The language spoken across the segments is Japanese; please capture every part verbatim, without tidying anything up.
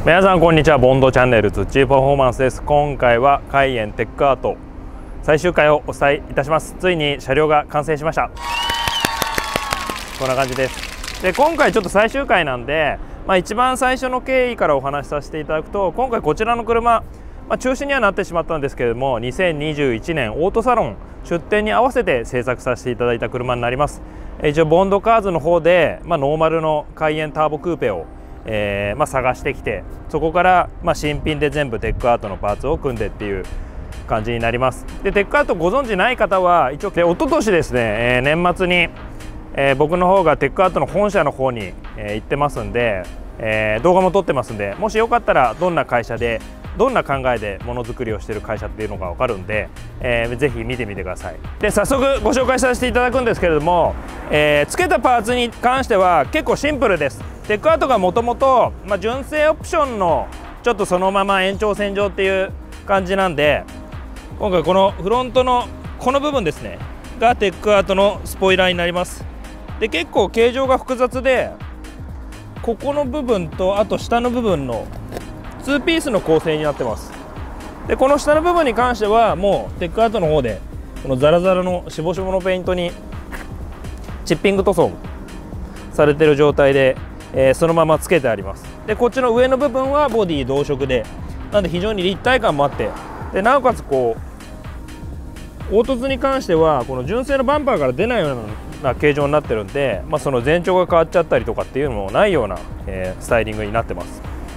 皆さんこんにちは。ボンドチャンネルズチパフォーマンスです。今回は海燕テックアート最終回をお伝えいたします。ついに車両が完成しました。こんな感じです。で今回ちょっと最終回なんで、まあ、一番最初の経緯からお話しさせていただくと、今回こちらの車、まあ、中止にはなってしまったんですけれども、にせんにじゅういちねんオートサロン出展に合わせて制作させていただいた車になります。一応ボンドカーズの方で、まあ、ノーマルの海燕ターボクーペをえーまあ、探してきて、そこから、まあ、新品で全部テックアートのパーツを組んでっていう感じになります。でテックアートご存知ない方は一応で一昨年ですね、えー、年末に、えー、僕の方がテックアートの本社の方に、えー、行ってますんで、えー、動画も撮ってますんで、もしよかったらどんな会社でどんな考えでものづくりをしている会社っていうのが分かるんで、えー、ぜひ見てみてください。で早速ご紹介させていただくんですけれども、えー、付けたパーツに関しては結構シンプルです。テックアートがもともと純正オプションのちょっとそのまま延長線上っていう感じなんで、今回このフロントのこの部分ですねがテックアートのスポイラーになります。で結構形状が複雑で、ここの部分とあと下の部分のツーピースの構成になってます。でこの下の部分に関してはもうテックアートの方でこのザラザラのしぼしぼのペイントにチッピング塗装されてる状態で、えー、そのままつけてあります。でこっちの上の部分はボディ同色で、なんで非常に立体感もあって、でなおかつこう凹凸に関してはこの純正のバンパーから出ないような形状になってるんで、まあ、その前長が変わっちゃったりとかっていうのもないような、えー、スタイリングになってます。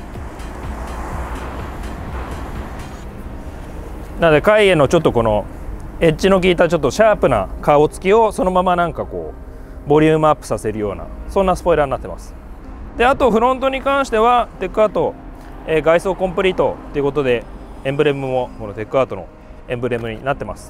なので海燕のちょっとこのエッジの効いたちょっとシャープな顔つきをそのままなんかこうボリュームアップさせるような、そんなスポイラーになってます。であとフロントに関してはテックアート、えー、外装コンプリートということで、エンブレムもこのテックアートのエンブレムになってます。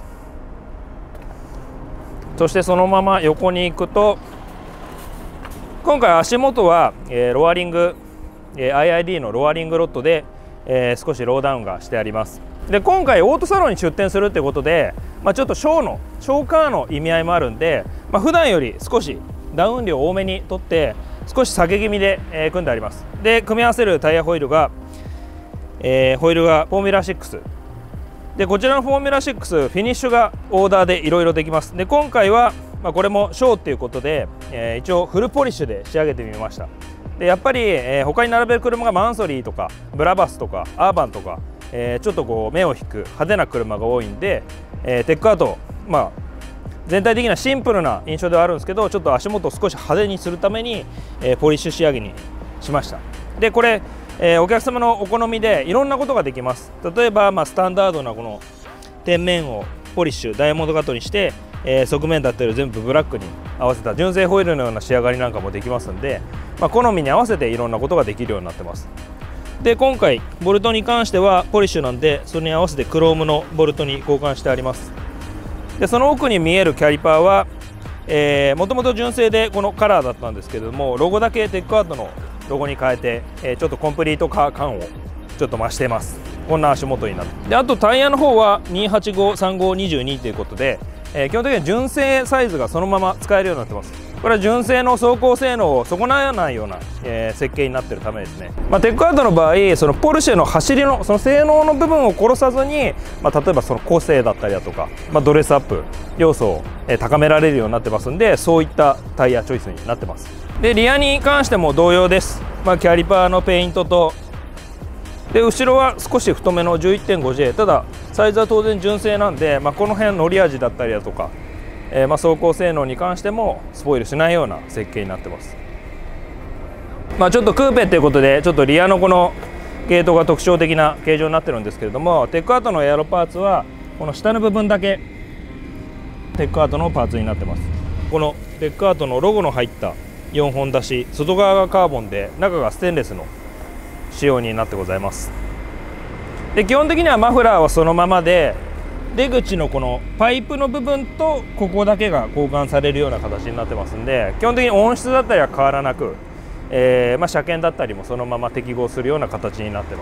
そしてそのまま横に行くと、今回足元は、えー、ロアリング、えー、アイアイディー のロアリングロッドで、えー、少しローダウンがしてあります。で今回オートサロンに出店するってことで、まあ、ちょっとショーのショーカーの意味合いもあるんで、まあ、普段より少しダウン量多めに取って少し下げ気味で、えー、組んであります。で組み合わせるタイヤホイールが、えー、ホイールがフォーミュラシックスで、こちらのフォーミュラシックスフィニッシュがオーダーでいろいろできます。で今回は、まあ、これもショーっていうことで、えー、一応フルポリッシュで仕上げてみました。でやっぱり、えー、他に並べる車がマンソリーとかブラバスとかアーバンとか、えー、ちょっとこう目を引く派手な車が多いんで、えー、テックアート、まあ全体的にはシンプルな印象ではあるんですけど、ちょっと足元を少し派手にするために、えー、ポリッシュ仕上げにしました。でこれ、えー、お客様のお好みでいろんなことができます。例えば、まあ、スタンダードなこの天面をポリッシュダイヤモンドカットにして、えー、側面だったり全部ブラックに合わせた純正ホイールのような仕上がりなんかもできますんで、まあ、好みに合わせていろんなことができるようになってます。で今回ボルトに関してはポリッシュなんで、それに合わせてクロームのボルトに交換してあります。でその奥に見えるキャリパーはもともと純正でこのカラーだったんですけれども、ロゴだけテックアートのロゴに変えて、えー、ちょっとコンプリート感をちょっと増しています。こんな足元になって、であとタイヤの方はにーはちごさんごにじゅうにということで、えー、基本的には純正サイズがそのまま使えるようになってます。これは純正の走行性能を損なわないような、えー、設計になっているためですね。まあ、テックアートの場合、そのポルシェの走りのその性能の部分を殺さずに、まあ、例えばその個性だったりだとか、まあ、ドレスアップ要素を、えー、高められるようになってますんで、そういったタイヤチョイスになってます。でリアに関しても同様です。まあ、キャリパーのペイントと、で後ろは少し太めの じゅういってんごジェー、 ただサイズは当然純正なんで、まあ、この辺乗り味だったりだとか、えー、まあ走行性能に関してもスポイルしないような設計になってます。まあ、ちょっとクーペっていうことでちょっとリアのこのゲートが特徴的な形状になってるんですけれども、テックアートのエアロパーツはこの下の部分だけテックアートのパーツになってます。このテックアートのロゴの入ったよんほん出し、外側がカーボンで中がステンレスの仕様になってございます。で基本的にはマフラーはそのままで、出口のこのパイプの部分とここだけが交換されるような形になってますんで、基本的に音質だったりは変わらなく、えーまあ、車検だったりもそのまま適合するような形になってます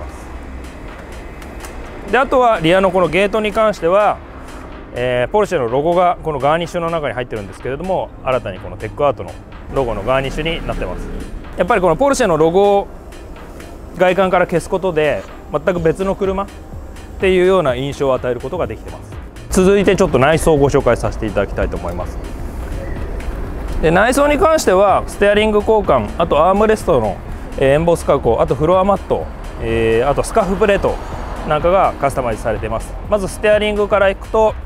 。であとはリアのこのゲートに関しては、えー、ポルシェのロゴがこのガーニッシュの中に入ってるんですけれども、新たにこのテックアートのロゴのガーニッシュになってます。やっぱりこのポルシェのロゴ外観から消すことで全く別の車っていうような印象を与えることができてます。続いてちょっと内装をご紹介させていただきたいと思います。で内装に関してはステアリング交換、あとアームレストのエンボス加工、あとフロアマット、えー、あとスカーフプレートなんかがカスタマイズされています。まずステアリングからいくと、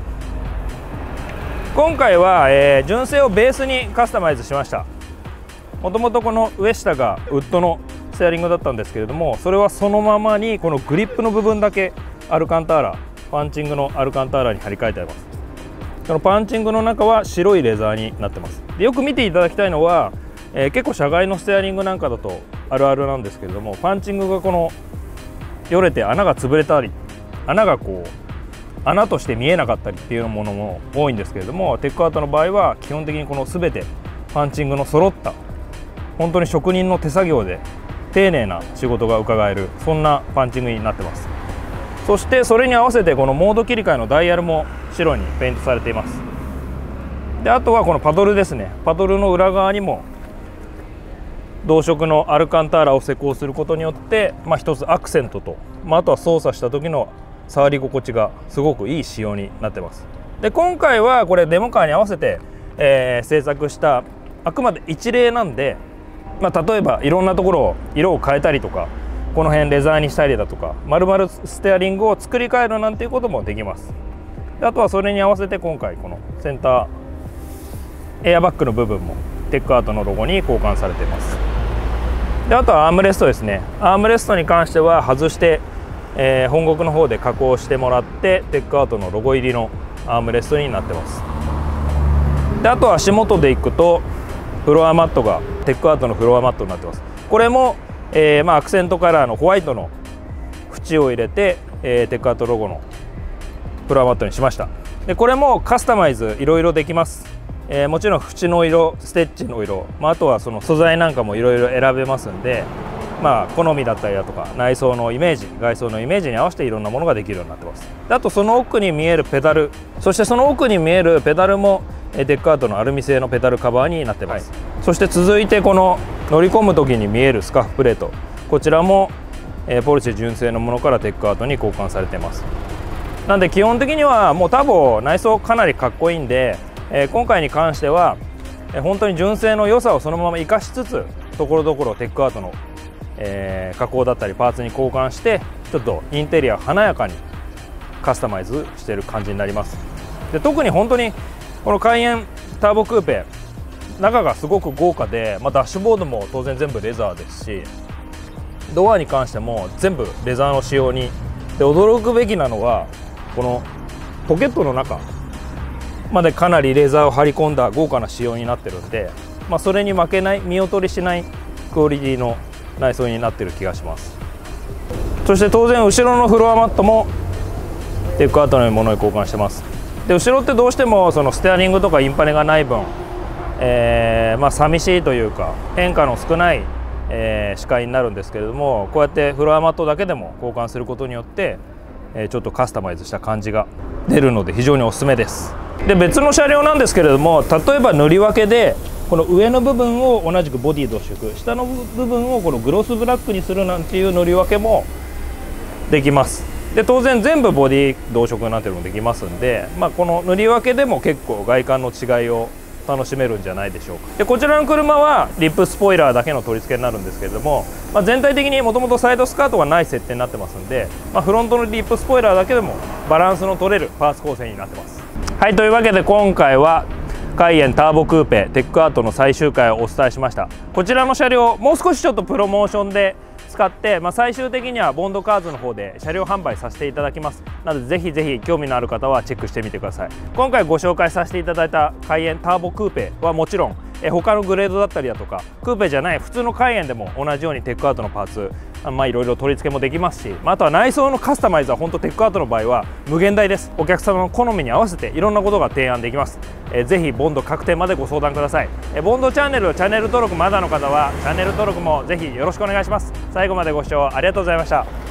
今回は、えー、純正をベースにカスタマイズしました。もともとこの上下がウッドのステアリングだったんですけれども、それはそのままにこのグリップの部分だけアルカンターラ、パンチングのアルカンターラに張り替えてあります。このパンチングの中は白いレザーになってます。でよく見ていただきたいのは、えー、結構車外のステアリングなんかだとあるあるなんですけれども、パンチングがこのよれて穴が潰れたり、穴がこう穴として見えなかったりっていうものも多いんですけれども、テックアートの場合は基本的にこの全てパンチングの揃った本当に職人の手作業で丁寧な仕事が伺える、そんなパンチングになってます。そしてそれに合わせてこのモード切り替えのダイヤルも白にペイントされています。であとはこのパドルですね。パドルの裏側にも同色のアルカンターラを施工することによって、まあ、一つアクセントと、まあ、あとは操作した時の触り心地がすごくいい仕様になってます。で今回はこれデモカーに合わせて、えー、制作したあくまで一例なんで、まあ、例えばいろんなところを色を変えたりとか、この辺レザーにしたりだとか、丸々ステアリングを作り変えるなんていうこともできます。であとはそれに合わせて今回このセンターエアバッグの部分もテックアートのロゴに交換されています。であとはアームレストですね。アームレストに関しては外して、えー、本国の方で加工してもらって、テックアートのロゴ入りのアームレストになってます。であとは足元でいくとフロアマットがテックアートのフロアマットになってます。これも、えーまあ、アクセントカラーのホワイトの縁を入れて、えー、テックアートロゴのフロアマットにしました。でこれもカスタマイズいろいろできます。えー、もちろん縁の色、ステッチの色、まあ、あとはその素材なんかもいろいろ選べますんで、まあ、好みだったりだとか内装のイメージ、外装のイメージに合わせていろんなものができるようになってます。であとその奥に見えるペダル、そしてその奥に見えるペダルもテックアートのアルミ製のペダルカバーになってます。はい、そして続いてこの乗り込む時に見えるスカーフプレート、こちらも、えー、ポルシェ純正のものからテックアートに交換されています。なんで基本的にはもうターボ内装かなりかっこいいんで、えー、今回に関しては、えー、本当に純正の良さをそのまま生かしつつ、ところどころテックアートの、えー、加工だったりパーツに交換して、ちょっとインテリア華やかにカスタマイズしている感じになります。で特に本当にこのカイエンターボクーペ、中がすごく豪華で、まあ、ダッシュボードも当然全部レザーですし、ドアに関しても全部レザーの仕様に。で驚くべきなのはこのポケットの中までかなりレザーを張り込んだ豪華な仕様になってるんで、まあ、それに負けない、見劣りしないクオリティの内装になってる気がします。そして当然後ろのフロアマットもテックアートのものに交換してます。で後ろってどうしてもそのステアリングとかインパネがない分、えー、まあ寂しいというか変化の少ない、えー、視界になるんですけれども、こうやってフロアマットだけでも交換することによって、えー、ちょっとカスタマイズした感じが出るので非常におすすめです。で別の車両なんですけれども、例えば塗り分けでこの上の部分を同じくボディ同色、下の部分をこのグロスブラックにするなんていう塗り分けもできます。で当然全部ボディ同色なんていうのもできますんで、まあ、この塗り分けでも結構外観の違いを楽しめるんじゃないでしょうか。でこちらの車はリップスポイラーだけの取り付けになるんですけれども、まあ、全体的にもともとサイドスカートがない設定になってますんで、まあ、フロントのリップスポイラーだけでもバランスの取れるパーツ構成になってます。はい、というわけで今回はカイエンターボクーペテックアートの最終回をお伝えしました。こちらの車両もう少しちょっとプロモーションで使って、まあ、最終的にはボンドカーズの方で車両販売させていただきます。なのでぜひぜひ興味のある方はチェックしてみてください。今回ご紹介させていただいたカイエンターボクーペはもちろんえ他のグレードだったりだとか、クーペじゃない普通のカイエンでも同じようにテックアートのパーツ、まあいろいろ取り付けもできますし、あとは内装のカスタマイズは本当テックアートの場合は無限大です。お客様の好みに合わせていろんなことが提案できます。えー、ぜひボンド確定までご相談ください。えー、ボンドチャンネルチャンネル登録まだの方はチャンネル登録もぜひよろしくお願いします。最後までご視聴ありがとうございました。